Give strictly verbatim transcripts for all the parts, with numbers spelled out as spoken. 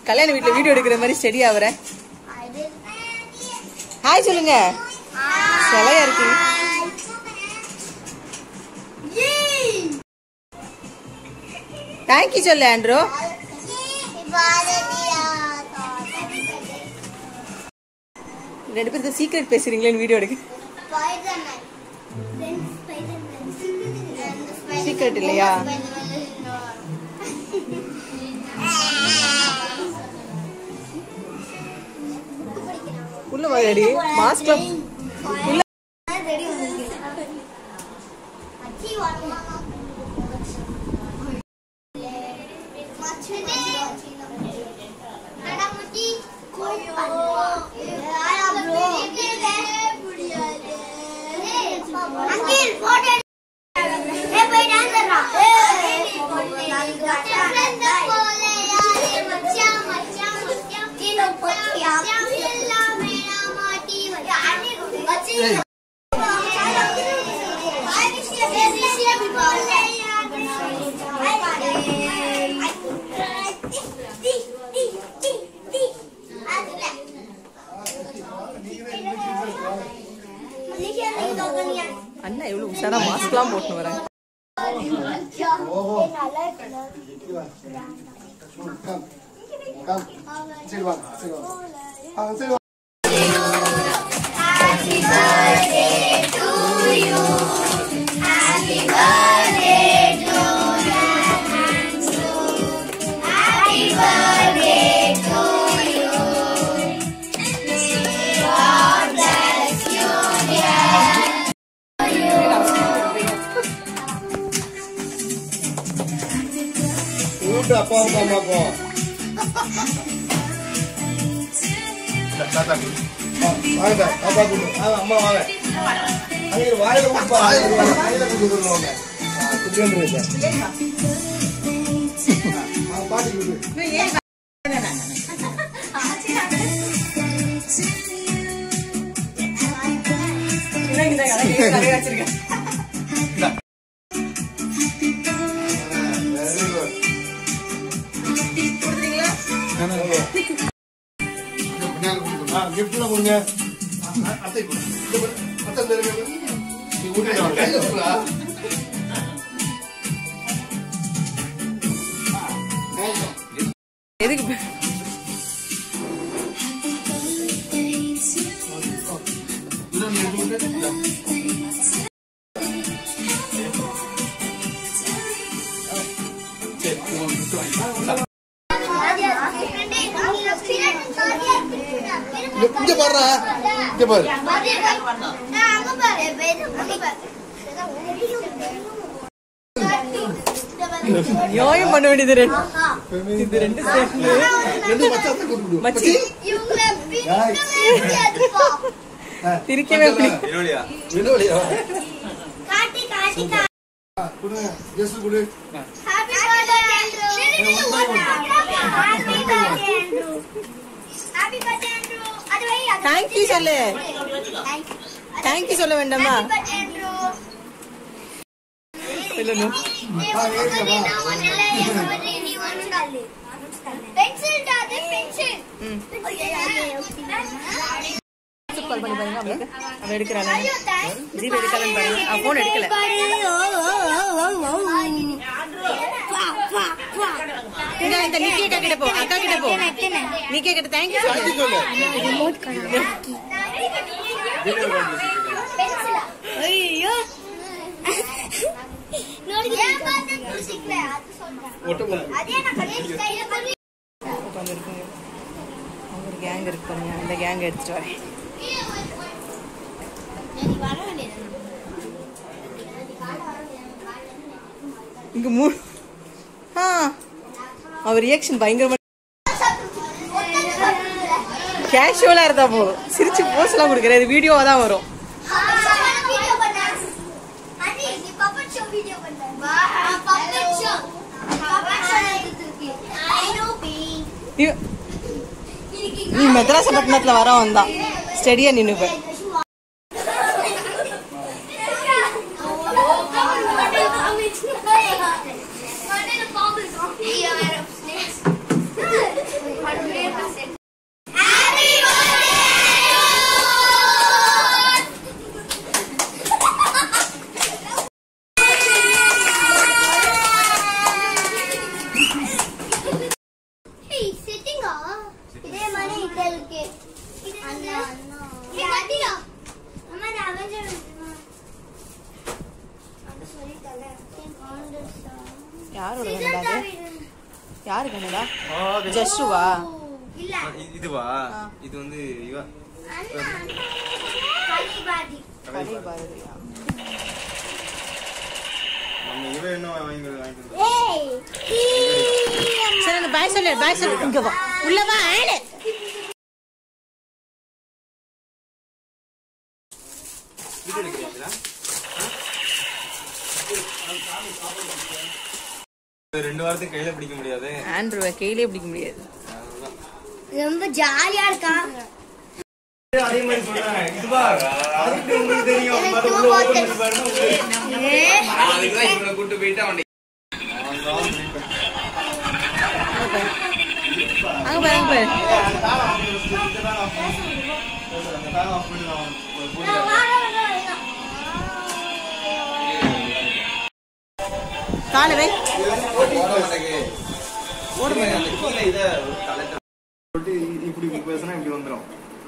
கல்யாண வீட்ல வீடியோ எடுக்கிற மாதிரி ஸ்டெடி ஆவற. ஹாய் சொல்லுங்க. செலையா இருக்கு. தேங்க்யூ சொல்லு ஆண்ட்ரோ. ரெண்டு பேரும் சீக்ரெட் பேசுறீங்களேன்னு வீடியோ எடுக்க. சீக்ரெட் இல்லையா? உள்ள வாடி மாஸ்க் உள்ள அண்ணா எவ்வளவு உஷாரா மாஸ்க்லாம் போட்டு வரேன். அப்பா அம்மா வாங்க அப்பா கூட்டு அம்மா வாங்க அங்க வாயில ஊப்பா வாயில கூட்டுவாங்க குட்டி வந்துருங்க ஆ பாட்டி கூட்டு இந்த இந்த கடையை வச்சிருக்கேன். கிஃப்ட்ல கொடுங்க அத்தை அத்தை தெரியுங்க நீ ஊட்டிடுவா எதுக்கு இங்க பாருடா இங்க பாரு நியாயம் பண்ண வேண்டியது இது ரெண்டு ரெண்டு மச்சான் கூப்பிடு மச்சி திரிக்கவே வினோலியா வினோலியா காட்டி காட்டி குடு ஜெஸ் குடு happy birthday Andrew happy birthday Andrew happy birthday Andrew அது வை थैंक यू சொல்லு थैंक यू சொல்ல வேண்டாமா இல்லனோ பென்சில் டாதே பென்சில் கால் பண்ணி பாருங்க அப்படியே அவ எடுக்கறானே ஜீப் எடுக்கலன்னு பாருங்க அவ போன் எடுக்கல இந்த இந்த நிக்கி அக்கா கிட்ட போ அக்கா கிட்ட போ நிக்கி கிட்ட थैंक यू சொல்லு ரிமோட் காணோம் பென்சில் ஐயோ ನೋಡಿ ಏನ್ ಮಾಡ್ತಿದ್ದೀರಾ ಸಿಕ್ಲೆ ಅದು சொல்றேன் ಓಟೋ அதே நான் கடையில கையில பண்ணி உட்கார்ந்து இருக்கீங்க அவங்க கேங் இருக்கு பாருங்க அந்த கேங் எடுத்துட்டு வரேன் நீ வர வேண்டியது இங்க மூ ஆ அவர் ரியாக்ஷன் பயங்கரமா கேஷுவலா இருந்தா போதும் சிரிச்சு போஸ்லாம் கொடுக்கற இது வீடியோவா தான் வரும் நீ மெட்ராஸ் பட்டணத்துல வர வந்தா ஸ்டெடியா நின்னுப்ப என்னடா ஜஸ்டுவா இதுவா இது வந்து இவ கலிபாதி கலிபாதியா நம்ம இவ என்ன வாங்கி வாங்கி ஏய் சரி பாய் சொல்லு பாய் சொல்லு இங்க வா உள்ள வா ஆளு இது எடுக்கறீங்களா ரெண்டு வாரத்துக்கு கையில பிடிக்க முடியாது ஆண்ட்ரூவை கையிலே பிடிக்க முடியாது ரொம்ப ஜாலியா இருக்கான் அதே மாதிரி சொல்றேன் இதுவா அதுக்கு உங்களுக்கு தெரியும் மத்த உள்ள ஓபன் பண்ணி பாருங்க அதுக்கு தான் இவனை கூட்டி போயிட்டு அவன் அங்க பாரு அங்க பாரு கால வை இப்படி பேசினா இப்படி வந்துடும்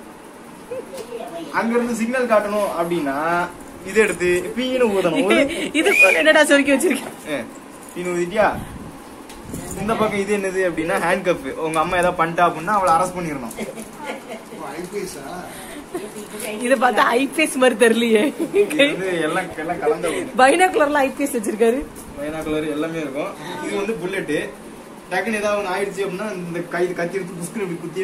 அங்க இருந்து சிக்னல் காட்டணும் அப்படின்னா இதை எடுத்து பீனு ஊதணும் இது என்னடா சொருக்கி வச்சிருக்கேன் பீனு ஊதிட்டியா இந்த பக்கம் இது என்னது அப்படின்னா ஹேண்ட் கப் உங்க அம்மா ஏதாவது பண்ணிட்டா அப்படின்னா அவளை அரெஸ்ட் பண்ணிடணும் இத பார்த்தா ஐபிஎஸ் மாதிரி தெரியலையே எல்லாம் எல்லாம் கலந்த பைனாகுலர்ல ஐபிஎஸ் வச்சிருக்காரு பைனாகுலர் எல்லாமே இருக்கும் இது வந்து புல்லெட்டு டக்குன்னு ஏதாவது ஒன்று ஆயிடுச்சு அப்படின்னா இந்த கை கத்தி எடுத்து புஸ்கு இப்படி குத்தி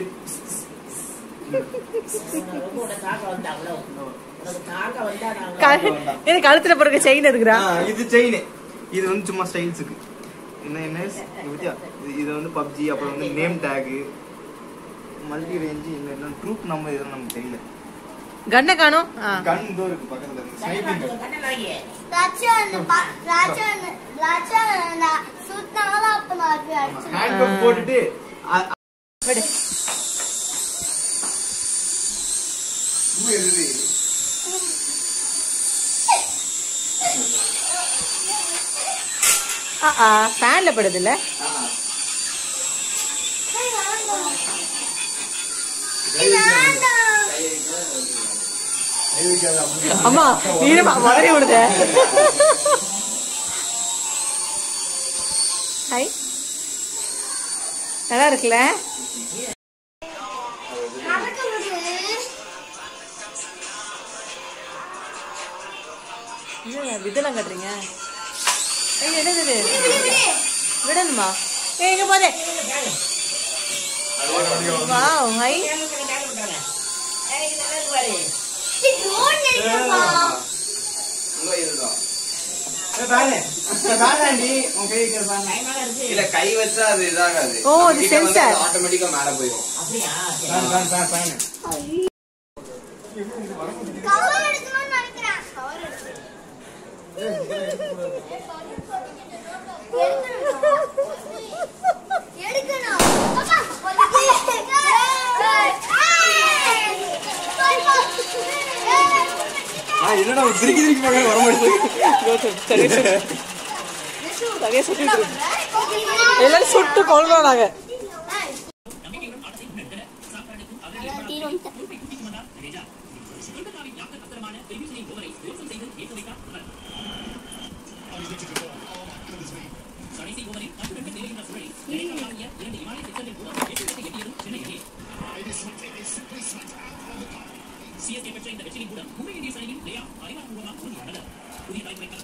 கழுத்துல பிறகு செயின் எடுக்கிறா இது செயின் இது வந்து சும்மா ஸ்டைல்ஸுக்கு என்ன என்ன இது வந்து பப்ஜி அப்புறம் வந்து நேம் டேக் மல்டி ரேஞ்ச் என்ன ட்ரூப் நம்ம இதெல்லாம் நமக்கு தெரியல கண்ண காணோம் கன் இதோ இருக்கு பக்கத்துல ஸ்னைப்பிங் ராஜன் ராஜன் ராஜன் சுத்தனால அப்ப நான் அடிச்சேன் ஹேண்ட் கப் போட்டுட்டு விடு மூ எழுதி ஆ ஆ ஃபேன்ல படுது இல்ல அம்மா நீரமா மதுரை விடுத ஹாய் நல்லா இருக்குல்ல இதெல்லாம் கட்டுறீங்க என்னது விடணுமா ஏ எங்க போதே வாவ் ஹை இல்ல கை வச்சா அது இதாகாது ஓ இது சென்சார் ஆட்டோமேட்டிக்கா மேல போயிடும் கவர் எடுக்கணும்னு நினைக்கிறேன் கவர் எடுக்கணும் என்னடா திருக்கி திருக்கி பார்க்க வர மாட்டேங்குது எல்லாரும் சுட்டு கொள்றோம் நாங்க சிஎஸ்கே பெற்ற இந்த வெற்றியின் மூலம் மும்பை இந்தியன்ஸ் அணியின் பிளே ஆஃப் அறிவாபூர்வமாக உறுதியானது. புதிய தலைமுறைக்கான